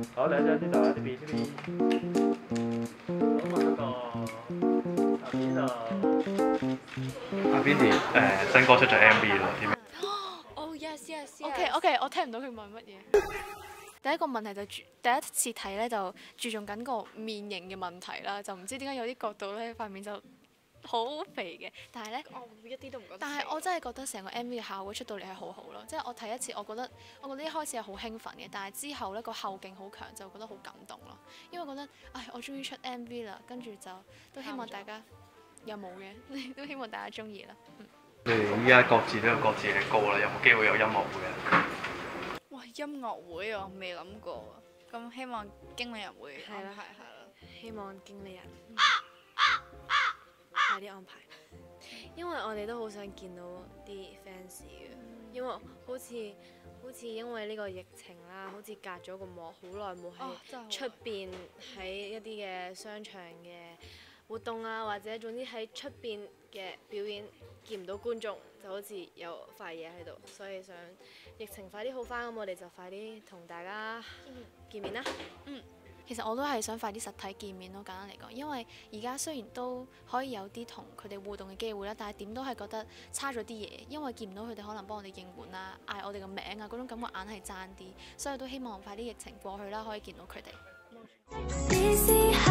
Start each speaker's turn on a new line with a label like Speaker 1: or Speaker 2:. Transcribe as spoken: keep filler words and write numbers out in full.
Speaker 1: 好，兩張先到啊，呢邊呢邊。好，嗰個下邊就阿 Vinny 誒新歌出咗 M V 咯，點樣？
Speaker 2: 哦 yes yes yes。
Speaker 3: OK OK， 我聽唔到佢問乜嘢。第一個問題就注第一次睇咧就注重緊個面型嘅問題啦，就唔知點解有啲角度咧塊面就好肥嘅，但係咧
Speaker 2: 我一啲都唔覺得。
Speaker 3: 但係我真係覺得成個 M V 嘅效果出到嚟係好好咯，即係我睇一次，我覺得我覺得一開始係好興奮嘅，但係之後咧個後勁好強，就覺得好感動咯。因為覺得唉，我終於出 M V 啦，跟住就都希望大家有冇嘅，都希望大家中意啦。嗯。
Speaker 1: 你哋依家各自都有各自嘅歌啦，有冇機會有音樂會啊？
Speaker 2: 哇！音樂會我未諗過啊，咁希望經理人會安排下啦。
Speaker 4: 希望經理人快啲安排，因為我哋都好想見到啲 fans 嘅，因為好似好似因為呢個疫情啦，好似隔咗個幕，好耐冇喺出邊喺一啲嘅商場嘅活動啊，或者總之喺出邊嘅表演見唔到觀眾，就好似有塊嘢喺度，所以想疫情快啲好翻，咁我哋就快啲同大家見面啦。
Speaker 3: 嗯。其實我都係想快啲實體見面咯，簡單嚟講，因為而家雖然都可以有啲同佢哋互動嘅機會啦，但係點都係覺得差咗啲嘢，因為見唔到佢哋可能幫我哋應援啊、嗌我哋個名啊，嗰種感覺硬係爭啲，所以都希望快啲疫情過去啦，可以見到佢哋。